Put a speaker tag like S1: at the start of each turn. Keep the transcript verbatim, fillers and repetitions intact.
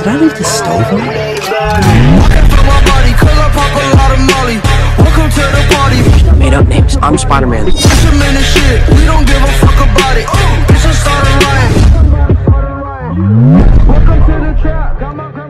S1: Did I leave the stove on? Made up names. I'm Spider-Man. We don't give a fuck about it. This is starting right. Welcome to the trap.